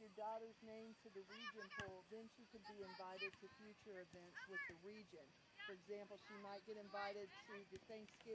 your daughter's name to the region pool, then she could be invited to future events with the region. For example, she might get invited to the Thanksgiving